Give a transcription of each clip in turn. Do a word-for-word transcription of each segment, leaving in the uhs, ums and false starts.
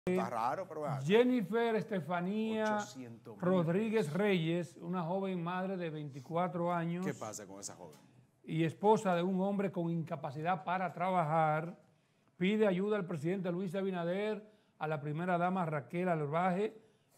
Está raro, pero bueno. Jennifer Estefanía Rodríguez Reyes, una joven madre de veinticuatro años. ¿Qué pasa con esa joven? Y esposa de un hombre con incapacidad para trabajar, pide ayuda al presidente Luis Abinader, a la primera dama Raquel Albaje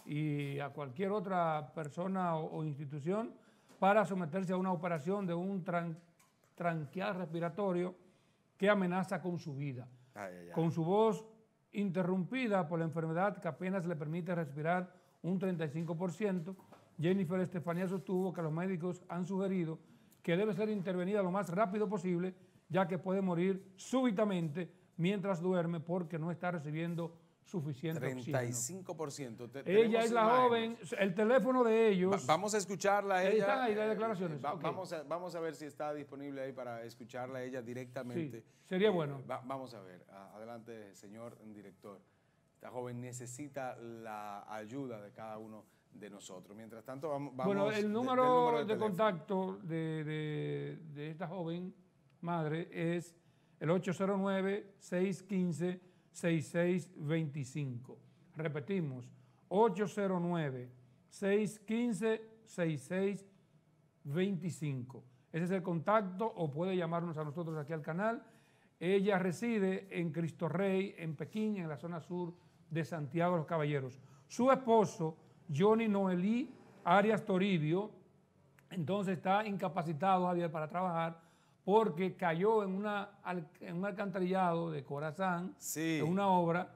y a cualquier otra persona o, o institución para someterse a una operación de un tran, tranqueal respiratorio que amenaza con su vida. Ay, ay, ay. Con su voz interrumpida por la enfermedad que apenas le permite respirar un treinta y cinco por ciento, Jennifer Estefanía sostuvo que los médicos han sugerido que debe ser intervenida lo más rápido posible, ya que puede morir súbitamente mientras duerme porque no está recibiendo suficiente treinta y cinco por ciento. Te, ella es la imágenes. joven, el teléfono de ellos... Va, vamos a escucharla a ella. ¿Están ahí las declaraciones? Va, okay. vamos, a, vamos a ver si está disponible ahí para escucharla a ella directamente. Sí, sería eh, bueno. Va, vamos a ver. Adelante, señor director. Esta joven necesita la ayuda de cada uno de nosotros. Mientras tanto, vamos... vamos bueno, el número de, número de, de contacto de, de, de esta joven madre es el ocho cero nueve, seis uno cinco, seis seis dos cinco. Repetimos, ocho cero nueve, seis uno cinco, seis seis dos cinco. Ese es el contacto, o puede llamarnos a nosotros aquí al canal. Ella reside en Cristo Rey, en Pekín, en la zona sur de Santiago de los Caballeros. Su esposo, Johnny Noelí Arias Toribio, entonces está incapacitado, Javier, para trabajar, porque cayó en, una, en un alcantarillado de Corazán, sí. en una obra,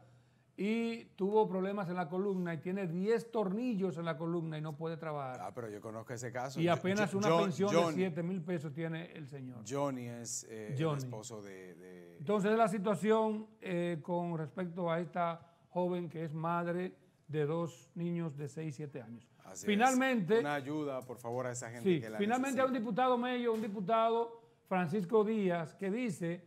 y tuvo problemas en la columna y tiene diez tornillos en la columna y no puede trabajar. Ah, pero yo conozco ese caso. Y apenas yo, una yo, pensión Johnny, de siete mil pesos tiene el señor. Johnny es eh, Johnny. el esposo de... de... Entonces la situación eh, con respecto a esta joven que es madre de dos niños de seis y siete años. Así finalmente... Es. Una ayuda, por favor, a esa gente sí, que la finalmente necesita. hay un diputado Mello, un diputado Francisco Díaz, que dice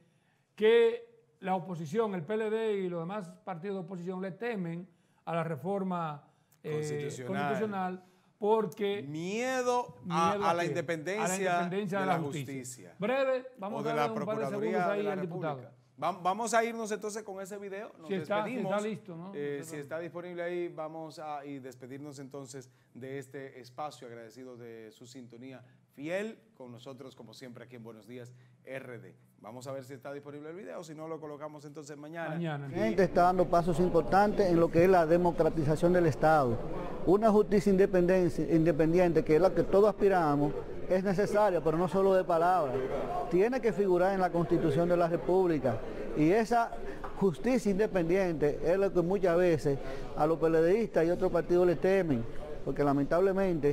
que la oposición, el P L D y los demás partidos de oposición le temen a la reforma eh, constitucional. constitucional porque... Miedo, a, miedo a, a, la a independencia, la independencia de, de la, la justicia. justicia. Breve, vamos o de a la darle un par de segundos ahí al diputado. Vamos a irnos entonces con ese video. Nos si, está, despedimos. si está listo, ¿no? Eh, si está disponible ahí, vamos a y despedirnos entonces de este espacio, agradecidos de su sintonía fiel con nosotros, como siempre, aquí en Buenos Días R D. Vamos a ver si está disponible el video, si no lo colocamos entonces mañana. Mañana. La gente está dando pasos importantes en lo que es la democratización del Estado. Una justicia independiente, que es la que todos aspiramos, es necesaria, pero no solo de palabras. Tiene que figurar en la Constitución de la República. Y esa justicia independiente es lo que muchas veces a los PLDistas y otros partidos le temen, porque lamentablemente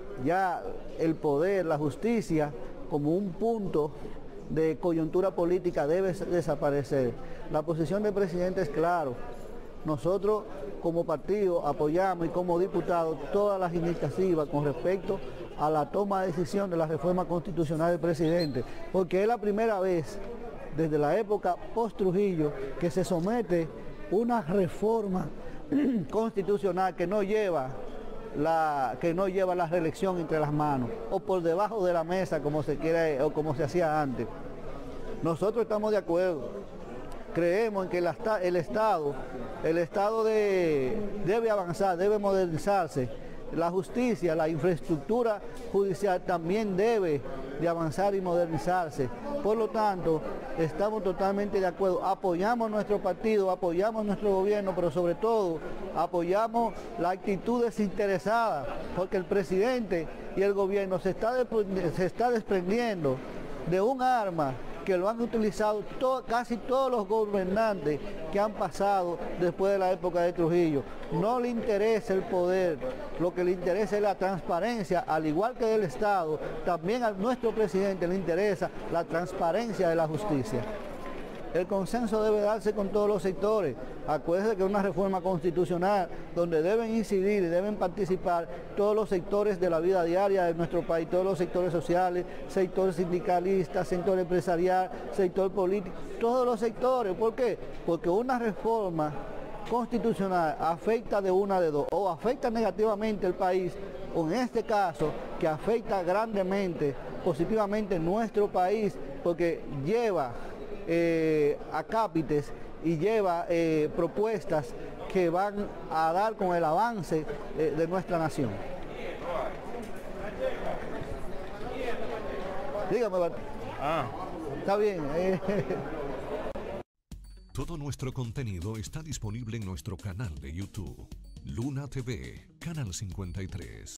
ya el poder, la justicia, como un punto de coyuntura política debe desaparecer. La posición del presidente es clara. Nosotros como partido apoyamos y como diputados todas las iniciativas con respecto a la toma de decisión de la reforma constitucional del presidente, porque es la primera vez desde la época post-Trujillo que se somete una reforma constitucional que no lleva la que no lleva la reelección entre las manos o por debajo de la mesa como se quiere o como se hacía antes. Nosotros estamos de acuerdo. Creemos en que el, el Estado, el Estado de, debe avanzar, debe modernizarse. La justicia, la infraestructura judicial también debe de avanzar y modernizarse. Por lo tanto, estamos totalmente de acuerdo. Apoyamos nuestro partido, apoyamos nuestro gobierno, pero sobre todo apoyamos la actitud desinteresada, porque el presidente y el gobierno se está, se está desprendiendo de un arma que lo han utilizado to, casi todos los gobernantes que han pasado después de la época de Trujillo. No le interesa el poder, lo que le interesa es la transparencia, al igual que del Estado, también a nuestro presidente le interesa la transparencia de la justicia. El consenso debe darse con todos los sectores. Acuérdense que es una reforma constitucional donde deben incidir y deben participar todos los sectores de la vida diaria de nuestro país, todos los sectores sociales, sector sindicalista, sector empresarial, sector político, todos los sectores. ¿Por qué? Porque una reforma constitucional afecta de una de dos, o afecta negativamente al país, o en este caso, que afecta grandemente, positivamente nuestro país, porque lleva Eh, acápites y lleva eh, propuestas que van a dar con el avance eh, de nuestra nación. Dígame, ah. Está bien. Eh. Todo nuestro contenido está disponible en nuestro canal de YouTube, Luna T V, Canal cincuenta y tres.